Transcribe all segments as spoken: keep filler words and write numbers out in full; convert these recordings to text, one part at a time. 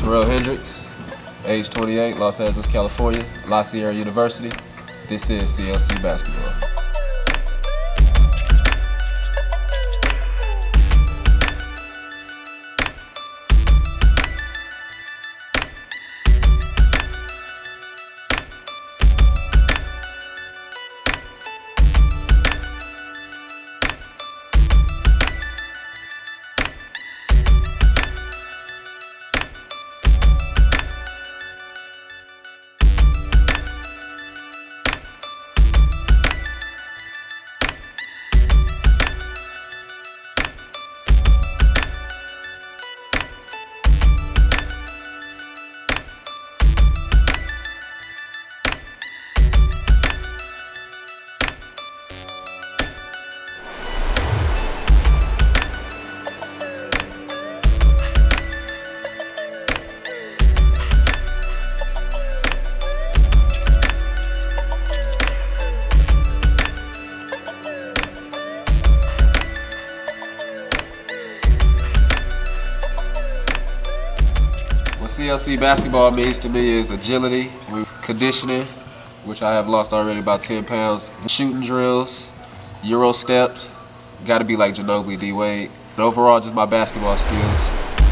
Terrell Hendricks, age twenty-eight, Los Angeles, California, La Sierra University. This is C L C Basketball. What C L C basketball means to me is agility, conditioning, which I have lost already about ten pounds, shooting drills, Euro steps, got to be like Ginobili, D Wade, and overall just my basketball skills.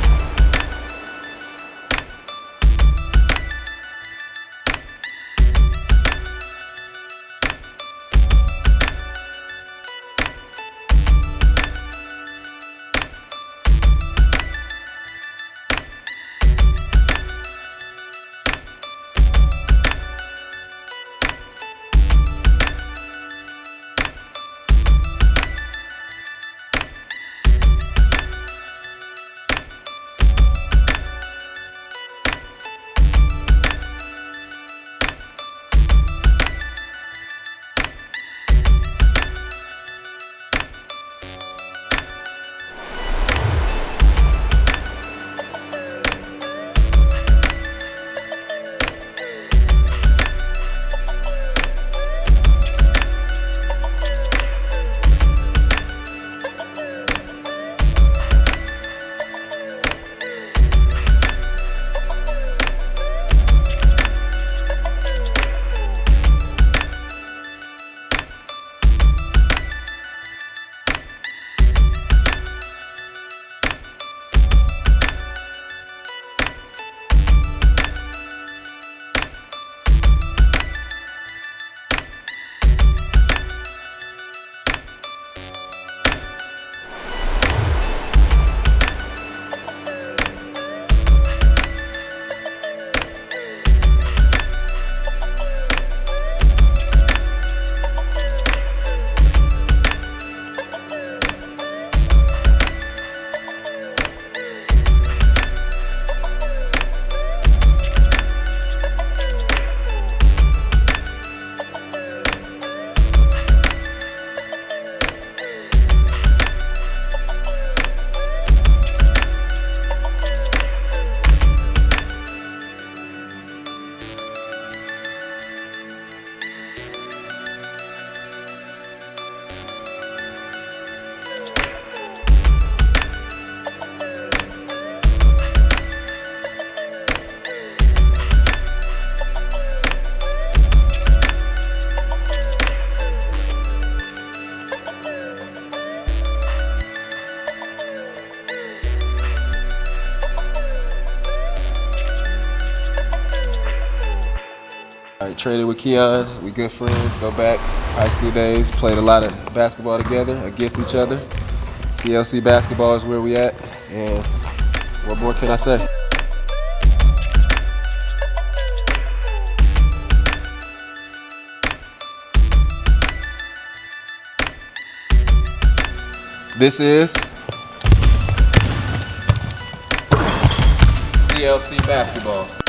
I traded with Keon, we good friends, go back, high school days, played a lot of basketball together against each other. C L C basketball is where we at, and what more can I say? This is C L C basketball.